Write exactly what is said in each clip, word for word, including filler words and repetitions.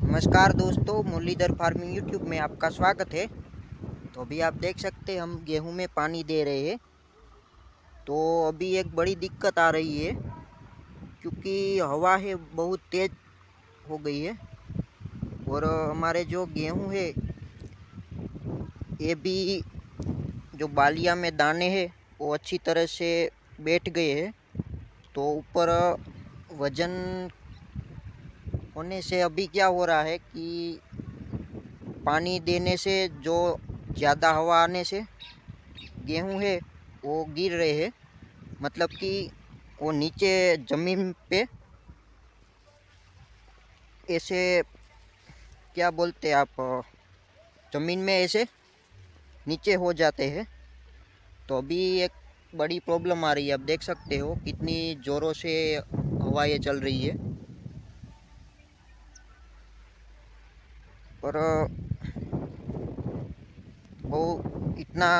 नमस्कार दोस्तों, Muralidhar farming YouTube में आपका स्वागत है। तो अभी आप देख सकते हैं हम गेहूं में पानी दे रहे हैं। तो अभी एक बड़ी दिक्कत आ रही है क्योंकि हवा है बहुत तेज़ हो गई है और हमारे जो गेहूं है ये भी जो बालिया में दाने हैं वो अच्छी तरह से बैठ गए हैं। तो ऊपर वज़न होने से अभी क्या हो रहा है कि पानी देने से जो ज़्यादा हवा आने से गेहूं है वो गिर रहे हैं। मतलब कि वो नीचे ज़मीन पे ऐसे क्या बोलते हैं आप, ज़मीन में ऐसे नीचे हो जाते हैं। तो अभी एक बड़ी प्रॉब्लम आ रही है। आप देख सकते हो कितनी ज़ोरों से हवाएं चल रही है। पर वो इतना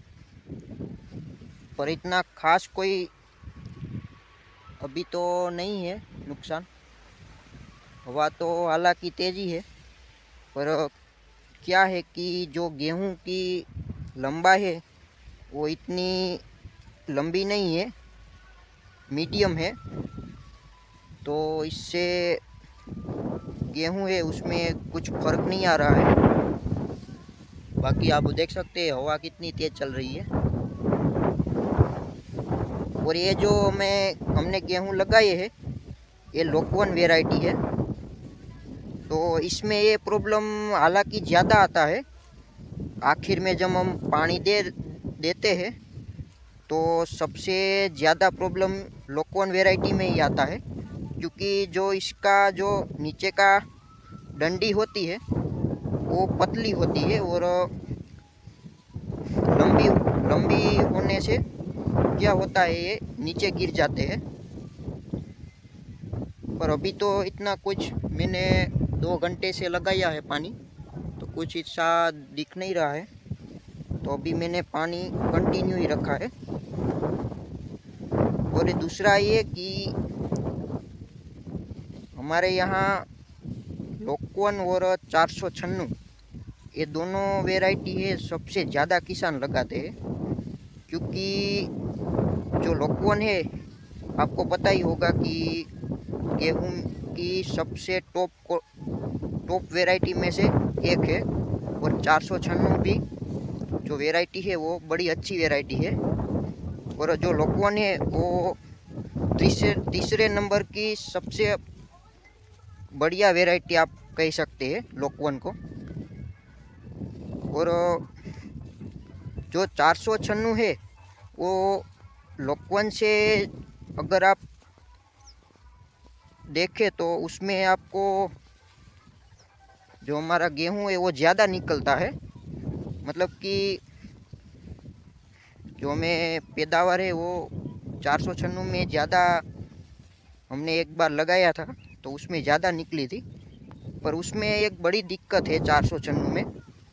पर इतना खास कोई अभी तो नहीं है नुकसान। हवा तो हालांकि तेज़ी है, पर क्या है कि जो गेहूं की लंबाई है वो इतनी लंबी नहीं है, मीडियम है। तो इससे गेहूं है उसमें कुछ फर्क नहीं आ रहा है। बाकी आप देख सकते हैं हवा कितनी तेज़ चल रही है। और ये जो मैं हमने गेहूं लगाए हैं ये लोकवन वैरायटी है। तो इसमें ये प्रॉब्लम हालांकि ज़्यादा आता है आखिर में जब हम पानी दे देते हैं तो सबसे ज़्यादा प्रॉब्लम लोकवन वैरायटी में ही आता है। क्योंकि जो इसका जो नीचे का डंडी होती है वो पतली होती है और लंबी लंबी होने से क्या होता है ये नीचे गिर जाते हैं। पर अभी तो इतना कुछ, मैंने दो घंटे से लगाया है पानी तो कुछ ऐसा दिख नहीं रहा है। तो अभी मैंने पानी कंटिन्यू ही रखा है। और दूसरा ये कि हमारे यहाँ लोकवन और चार सौ छन्नू ये दोनों वैरायटी है सबसे ज़्यादा किसान लगाते हैं। क्योंकि जो लोकवन है आपको पता ही होगा कि गेहूं की सबसे टॉप को टॉप वैरायटी में से एक है। और चार सौ छन्नू भी जो वैरायटी है वो बड़ी अच्छी वैरायटी है। और जो लोकवन है वो तीसरे तीसरे नंबर की सबसे बढ़िया वैरायटी आप कह सकते हैं लोकवन को। और जो चार सौ छन्नू है वो लोकवन से अगर आप देखें तो उसमें आपको जो हमारा गेहूं है वो ज़्यादा निकलता है। मतलब कि जो हमें पैदावार है वो चार सौ छन्नू में ज़्यादा, हमने एक बार लगाया था तो उसमें ज़्यादा निकली थी। पर उसमें एक बड़ी दिक्कत है चार सौ छन्नू में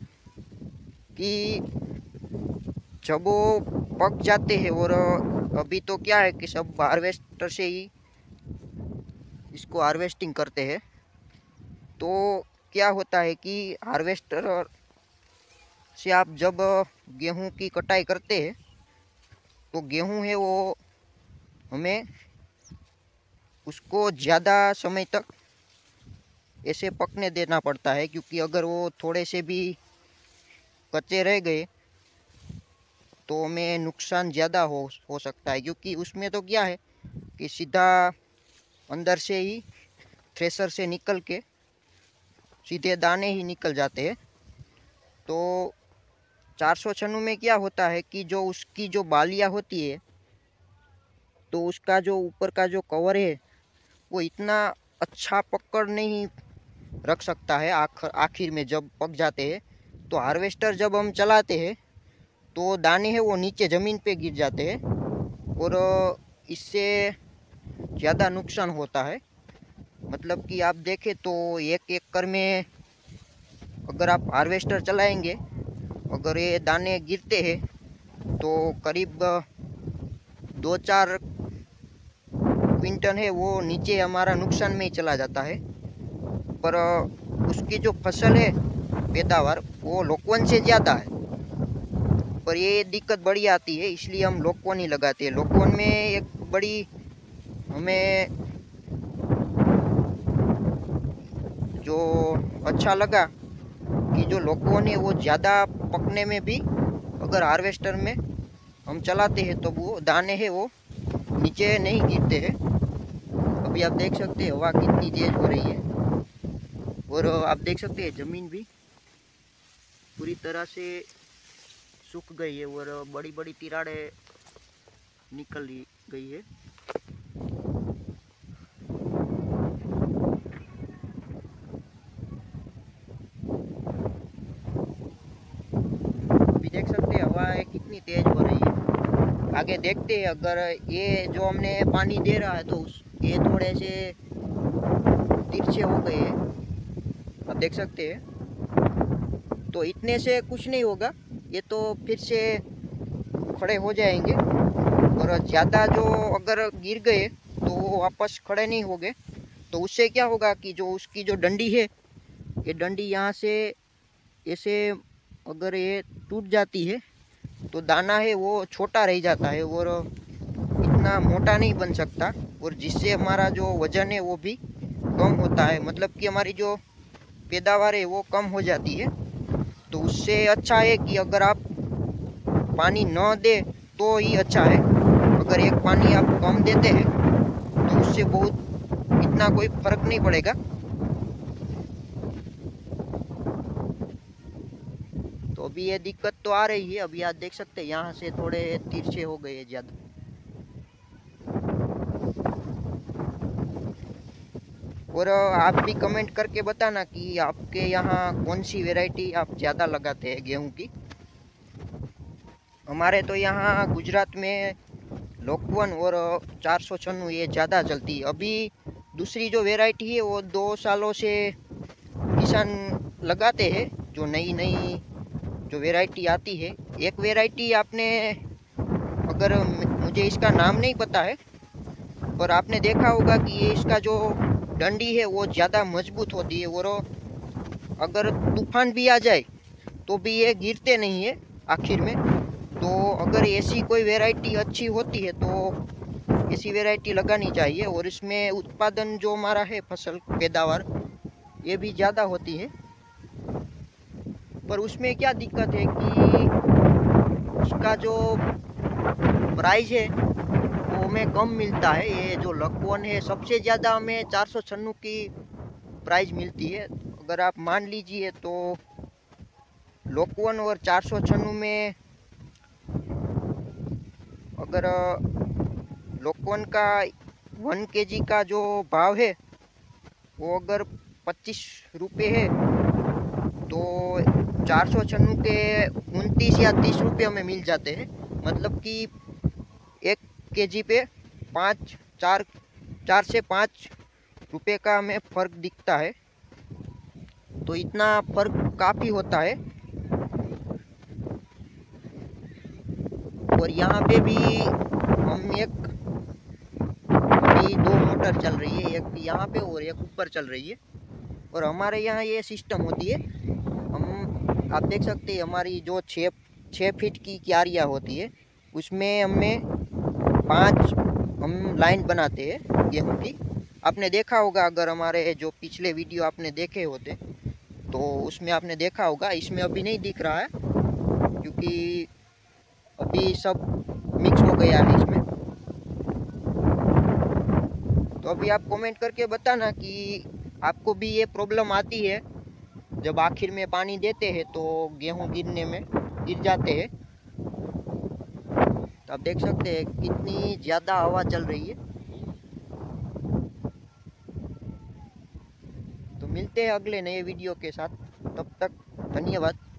कि जब वो पक जाते हैं, और अभी तो क्या है कि सब हार्वेस्टर से ही इसको हार्वेस्टिंग करते हैं। तो क्या होता है कि हार्वेस्टर से आप जब गेहूं की कटाई करते हैं तो गेहूं है वो हमें उसको ज़्यादा समय तक ऐसे पकने देना पड़ता है। क्योंकि अगर वो थोड़े से भी कच्चे रह गए तो हमें नुकसान ज़्यादा हो हो सकता है। क्योंकि उसमें तो क्या है कि सीधा अंदर से ही थ्रेसर से निकल के सीधे दाने ही निकल जाते हैं। तो चार सौ छन्नू में क्या होता है कि जो उसकी जो बालियाँ होती है तो उसका जो ऊपर का जो कवर है वो इतना अच्छा पकड़ नहीं रख सकता है। आखिर आखिर में जब पक जाते हैं तो हार्वेस्टर जब हम चलाते हैं तो दाने हैं वो नीचे ज़मीन पे गिर जाते हैं और इससे ज़्यादा नुकसान होता है। मतलब कि आप देखें तो एक एकड़ में अगर आप हार्वेस्टर चलाएंगे, अगर ये दाने गिरते हैं तो करीब दो चार क्विंटल है वो नीचे हमारा नुकसान में ही चला जाता है। पर उसकी जो फसल है पैदावार वो लोकवन से ज़्यादा है, पर ये दिक्कत बड़ी आती है, इसलिए हम लोकवन ही लगाते हैं। लोकवन में एक बड़ी हमें जो अच्छा लगा कि जो लोकवन है वो ज़्यादा पकने में भी, अगर हार्वेस्टर में हम चलाते हैं तो वो दाने हैं वो नीचे नहीं गिरते हैं। अभी आप देख सकते हैं हवा कितनी तेज हो रही है, और आप देख सकते हैं ज़मीन भी पूरी तरह से सूख गई है और बड़ी बड़ी तिराड़ें निकल गई है। अभी देख सकते हैं हवा कितनी तेज हो रही है। आगे देखते हैं, अगर ये जो हमने पानी दे रहा है तो उस ये थोड़े से तिरछे हो गए हैं, आप देख सकते हैं। तो इतने से कुछ नहीं होगा, ये तो फिर से खड़े हो जाएंगे, और ज़्यादा जो अगर गिर गए तो वो वापस खड़े नहीं होंगे। तो उससे क्या होगा कि जो उसकी जो डंडी है, ये डंडी यहाँ से ऐसे अगर ये टूट जाती है तो दाना है वो छोटा रह जाता है और इतना मोटा नहीं बन सकता, और जिससे हमारा जो वज़न है वो भी कम होता है, मतलब कि हमारी जो पैदावार है वो कम हो जाती है। तो उससे अच्छा है कि अगर आप पानी न दे तो ही अच्छा है। अगर एक पानी आप कम देते हैं तो उससे बहुत इतना कोई फर्क नहीं पड़ेगा। तो अभी ये दिक्कत तो आ रही है। अभी आप देख सकते हैं यहाँ से थोड़े तिरछे हो गए ज़्यादा। और आप भी कमेंट करके बताना कि आपके यहाँ कौन सी वैरायटी आप ज़्यादा लगाते हैं गेहूं की। हमारे तो यहाँ गुजरात में लोकवन और चार सौ छन्नू ये ज़्यादा चलती है। अभी दूसरी जो वैरायटी है वो दो सालों से किसान लगाते हैं, जो नई नई जो वैरायटी आती है। एक वैरायटी आपने, अगर मुझे इसका नाम नहीं पता है, पर आपने देखा होगा कि ये इसका जो डंडी है वो ज़्यादा मजबूत होती है, और अगर तूफान भी आ जाए तो भी ये गिरते नहीं है आखिर में। तो अगर ऐसी कोई वैरायटी अच्छी होती है तो ऐसी वैरायटी लगानी चाहिए, और इसमें उत्पादन जो हमारा है फसल पैदावार ये भी ज़्यादा होती है। पर उसमें क्या दिक्कत है कि इसका जो प्राइस है वो हमें कम मिलता है। ये जो लोकवन है सबसे ज़्यादा हमें चार सौ छन्नू की प्राइस मिलती है। अगर आप मान लीजिए तो लोकवन और चार सौ छन्नू में, अगर लोकवन का वन केजी का जो भाव है वो अगर पच्चीस रुपये है तो चार सौ छन्नू के उनतीस या तीस रुपये हमें मिल जाते हैं। मतलब कि एक केजी पे पाँच चार चार से पाँच रुपये का हमें फ़र्क दिखता है। तो इतना फ़र्क काफ़ी होता है। और यहाँ पे भी हम एक, अभी दो मोटर चल रही है, एक यहाँ पे और एक ऊपर चल रही है। और हमारे यहाँ ये सिस्टम होती है, हम आप देख सकते हैं हमारी जो छः छः फीट की क्यारियाँ होती है उसमें हमें पांच हम लाइन बनाते हैं गेहूँ की। आपने देखा होगा, अगर हमारे जो पिछले वीडियो आपने देखे होते तो उसमें आपने देखा होगा। इसमें अभी नहीं दिख रहा है क्योंकि अभी सब मिक्स हो गया है इसमें। तो अभी आप कमेंट करके बताना कि आपको भी ये प्रॉब्लम आती है, जब आखिर में पानी देते हैं तो गेहूं गिरने में गिर जाते हैं। तो आप देख सकते हैं कितनी ज़्यादा हवा चल रही है। तो मिलते हैं अगले नए वीडियो के साथ, तब तक धन्यवाद।